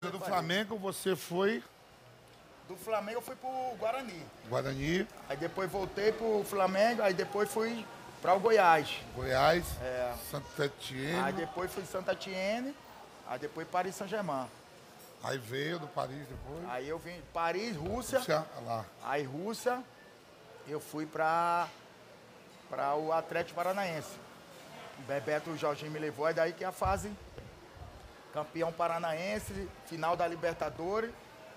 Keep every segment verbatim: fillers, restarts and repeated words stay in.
Então, do Flamengo você foi... Do Flamengo eu fui pro Guarani. Guarani. Aí depois voltei pro Flamengo, aí depois fui para o Goiás. Goiás. É. Santa Etienne. Aí depois fui Santa Etienne, aí depois Paris Saint-Germain. Aí veio do Paris depois. Aí eu vim Paris, Rússia. Rússia, lá. Aí Rússia, eu fui para para o Atlético Paranaense. O Bebeto Jorginho me levou, aí daí que é a fase campeão paranaense, final da Libertadores.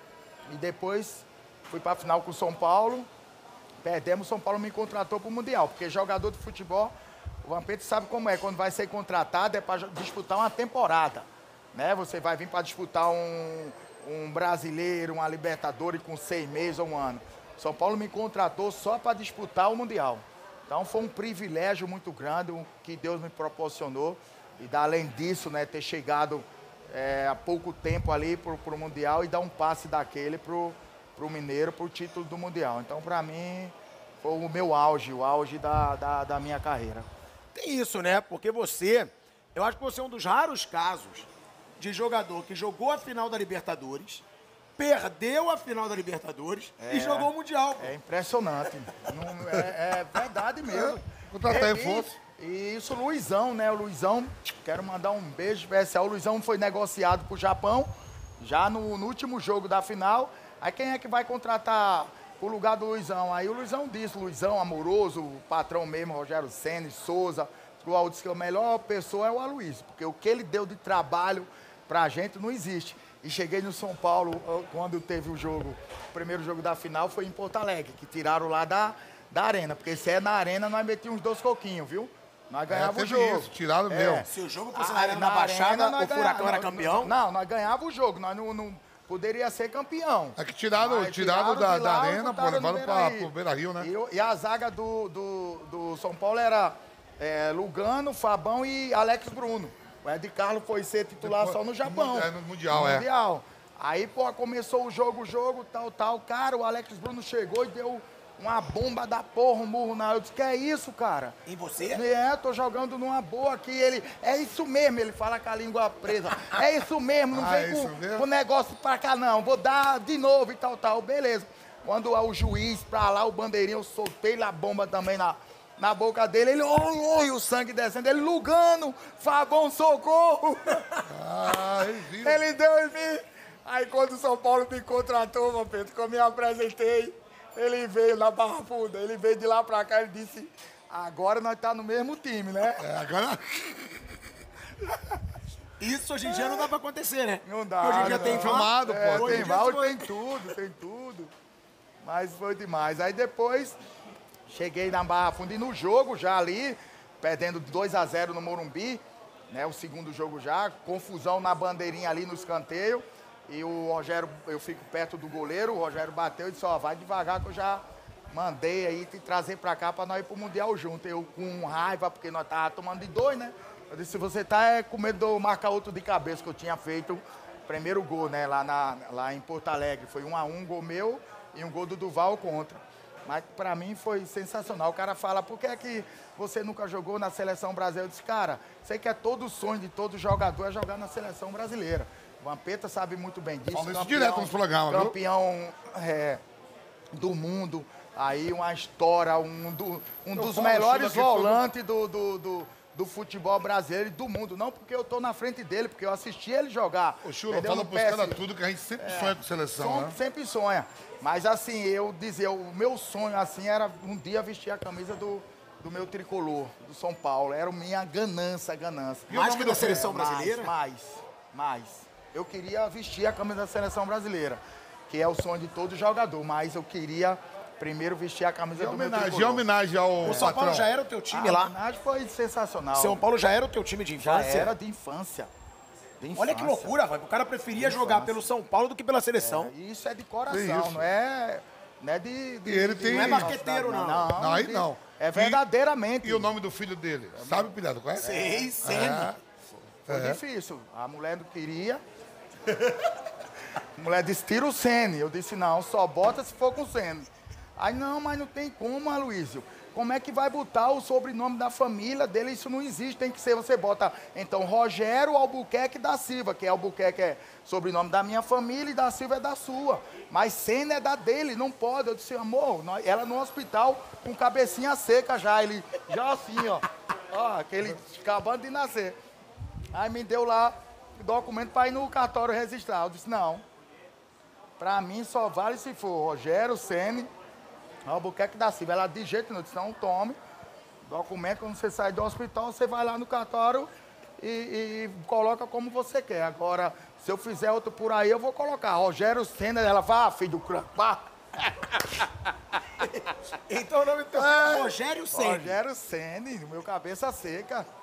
E depois fui para a final com o São Paulo. Perdemos, o São Paulo me contratou para o Mundial, porque jogador de futebol, o Vampeta sabe como é, quando vai ser contratado é para disputar uma temporada. Né? Você vai vir para disputar um, um brasileiro, uma Libertadores com seis meses ou um ano. São Paulo me contratou só para disputar o Mundial. Então foi um privilégio muito grande o que Deus me proporcionou. E além disso, né, ter chegado é, há pouco tempo ali para o Mundial e dar um passe daquele para o Mineiro, para o título do Mundial. Então, para mim, foi o meu auge, o auge da, da, da minha carreira. Tem isso, né? Porque você, eu acho que você é um dos raros casos de jogador que jogou a final da Libertadores, perdeu a final da Libertadores é, e jogou o Mundial. É impressionante. Não, é, é verdade mesmo. Contratar em força. E isso, o Luizão, né? O Luizão, quero mandar um beijo especial. O Luizão foi negociado pro Japão, já no, no último jogo da final. Aí quem é que vai contratar o lugar do Luizão? Aí o Luizão disse, o Luizão amoroso, o patrão mesmo, Rogério Ceni, Souza, o Aldo disse que a melhor pessoa é o Aloysio, porque o que ele deu de trabalho pra gente não existe. E cheguei no São Paulo, quando teve o jogo, o primeiro jogo da final foi em Porto Alegre, que tiraram lá da, da arena, porque se é na arena, nós metíamos uns dois coquinhos, viu? Nós ganhávamos é, o jogo. Isso, tiraram é. mesmo. Se o jogo fosse na Arena da Baixada, o Furacão era campeão? Não, nós ganhávamos o jogo, nós não, não poderia ser campeão. É que tiraram, Mas tiraram, da, de lá, da arena, pô, levaram para o Beira-Rio, né? E, e a zaga do, do, do São Paulo era é, Lugano, Fabão e Alex Bruno. O Ed Carlos foi ser titular Depois, só no Japão. É, no Mundial, no é. Mundial. Aí, pô, começou o jogo, o jogo, tal, tal. Cara, o Alex Bruno chegou e deu uma bomba da porra, um murro na... Eu disse, que é isso, cara? Em você? É, tô jogando numa boa aqui. Ele, é isso mesmo, ele fala com a língua presa. É isso mesmo, não ah, vem é com, com negócio pra cá, não. Vou dar de novo e tal, tal. Beleza. Quando o juiz pra lá, o bandeirinho, eu soltei a bomba também na, na boca dele. Ele, oh, oh, e o sangue descendo. Ele, Lugano, Fabão, socorro. Ah, ele viu. Ele deu em mim. Aí quando o São Paulo me contratou, meu Pedro, que eu me apresentei, ele veio na Barra Funda, ele veio de lá pra cá e disse, agora nós tá no mesmo time, né? É, agora... Isso hoje em dia não dá pra acontecer, né? Não dá. Hoje em dia não. tem filmado, é, pô. Tem dia mal, foi- tem tudo, tem tudo. Mas foi demais. Aí depois, cheguei na Barra Funda e no jogo já ali, perdendo dois a zero no Morumbi, né? O segundo jogo já, confusão na bandeirinha ali no escanteio. E o Rogério, eu fico perto do goleiro, o Rogério bateu e disse, ó, vai devagar que eu já mandei aí te trazer pra cá pra nós ir pro Mundial junto. Eu com raiva, porque nós tava tomando de dois, né? Eu disse, se você tá é, com medo de eu marcar outro de cabeça, que eu tinha feito o primeiro gol, né? Lá, na, lá em Porto Alegre. Foi um a um, gol meu e um gol do Duval contra. Mas pra mim foi sensacional. O cara fala, por que é que você nunca jogou na Seleção Brasileira? Eu disse, cara, sei que é todo o sonho de todo jogador é jogar na Seleção Brasileira. O Vampeta sabe muito bem disso. Fala isso direto nos programas, viu? Campeão é, do mundo. Aí uma história, um, do, um dos falo, melhores Chula, que volantes do, do, do, do futebol brasileiro e do mundo. Não porque eu tô na frente dele, porque eu assisti ele jogar. Ô, Chula, entendeu? fala No pros P S. caras tudo que a gente sempre sonha com seleção, Som- né? Sempre sonha. Mas assim, eu dizer, o meu sonho assim era um dia vestir a camisa do, do meu tricolor, do São Paulo. Era minha ganância, ganância. E o Mais nome que da do seleção Mais, brasileira? Mais, mais. Eu queria vestir a camisa da seleção brasileira, que é o sonho de todo jogador, mas eu queria primeiro vestir a camisa E do meu homenagem, e tricolor. homenagem ao O São Paulo patrão. já era o teu time A lá? homenagem foi sensacional. São Paulo já era o teu time de já infância? era de infância. De Olha que infância. loucura, vai. O cara preferia De jogar infância. pelo São Paulo do que pela seleção. É, isso é de Tem coração, isso. não é, não é de, de- E ele de- tem- Não é marqueteiro, não. Não, aí de- não. É verdadeiramente. E o nome do filho dele? Sabe, Pilhado, qual é? Sei, Sene. É. Foi É. difícil. A mulher não queria. A mulher disse, tira o Sene. Eu disse, não, só bota se for com o Sene. Aí, não, mas não tem como, Aloysio. Como é que vai botar o sobrenome da família dele? Isso não existe, tem que ser, você bota, então, Rogério Albuquerque da Silva, que é Albuquerque é sobrenome da minha família e da Silva é da sua. Mas Senna é da dele, não pode. Eu disse, amor, nós- ela no hospital com cabecinha seca já, ele já assim, ó. Ó, aquele acabando de nascer. Aí me deu lá o documento para ir no cartório registrar. Eu disse, não. Pra mim só vale se for Rogério Senna Albuquerque da Silva. Ela de jeito nenhum, disse, não tome. Documento, quando você sai do hospital, você vai lá no cartório e, e coloca como você quer. Agora, se eu fizer outro por aí, eu vou colocar Rogério Senna. Ela vai, ah, filho do crânio, vá. Então o nome do teu filho é Rogério Senna. Rogério Senna, meu cabeça seca.